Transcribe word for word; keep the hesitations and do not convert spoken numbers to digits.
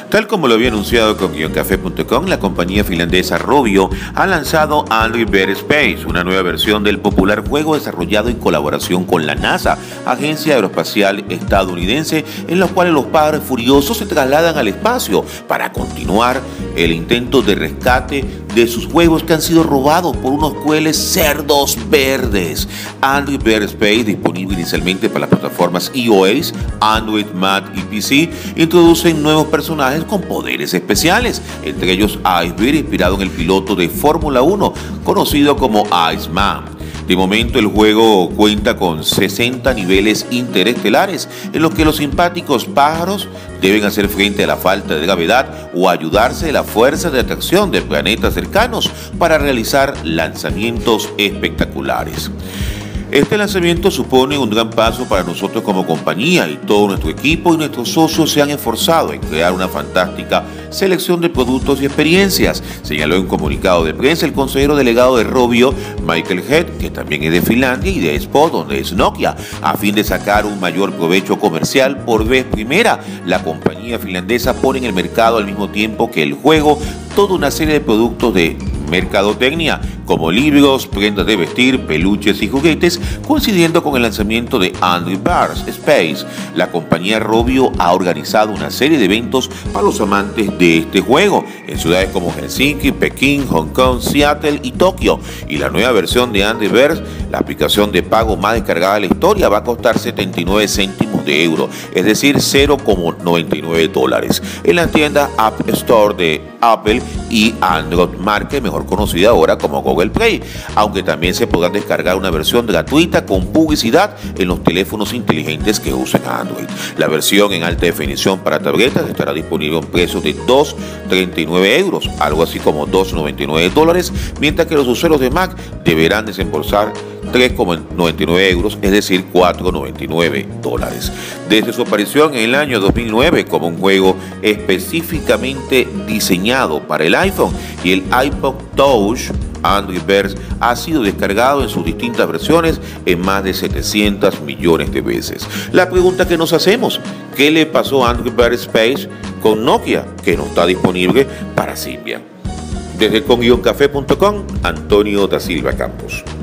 Tal como lo había anunciado con guion café punto com, la compañía finlandesa Rovio ha lanzado Angry Birds Space, una nueva versión del popular juego desarrollado en colaboración con la NASA, agencia aeroespacial estadounidense, en los cuales los padres furiosos se trasladan al espacio para continuar el intento de rescate de sus huevos que han sido robados por unos crueles cerdos verdes. Angry Birds Space, disponible inicialmente para las plataformas iOS, Android, Mac y P C, introducen nuevos personajes con poderes especiales, entre ellos Icebear, inspirado en el piloto de Fórmula uno, conocido como Iceman. De momento el juego cuenta con sesenta niveles interestelares en los que los simpáticos pájaros deben hacer frente a la falta de gravedad o ayudarse de la fuerza de atracción de planetas cercanos para realizar lanzamientos espectaculares. Este lanzamiento supone un gran paso para nosotros como compañía, y todo nuestro equipo y nuestros socios se han esforzado en crear una fantástica selección de productos y experiencias, señaló en un comunicado de prensa el consejero delegado de Rovio, Michael Head, que también es de Finlandia y de Espoo, donde es Nokia, a fin de sacar un mayor provecho comercial por vez primera. La compañía finlandesa pone en el mercado al mismo tiempo que el juego toda una serie de productos de mercadotecnia, como libros, prendas de vestir, peluches y juguetes, coincidiendo con el lanzamiento de Angry Birds Space. La compañía Rovio ha organizado una serie de eventos para los amantes de este juego en ciudades como Helsinki, Pekín, Hong Kong, Seattle y Tokio. Y la nueva versión de Angry Birds, la aplicación de pago más descargada de la historia, va a costar setenta y nueve céntimos de euro, es decir, cero coma noventa y nueve dólares, en la tienda App Store de Apple y Android Market, mejor conocida ahora como Google Play, aunque también se podrá descargar una versión gratuita con publicidad en los teléfonos inteligentes que usen Android. La versión en alta definición para tabletas estará disponible a un precio de dos coma treinta y nueve euros, algo así como dos coma noventa y nueve dólares, mientras que los usuarios de Mac deberán desembolsar tres coma noventa y nueve euros, es decir, cuatro coma noventa y nueve dólares. Desde su aparición en el año dos mil nueve como un juego específicamente diseñado para el iPhone y el iPod Touch, Angry Birds ha sido descargado en sus distintas versiones en más de setecientos millones de veces. La pregunta que nos hacemos: ¿qué le pasó a Angry Birds Space con Nokia, que no está disponible para Symbian? Desde con guion café punto com, Antonio da Silva Campos.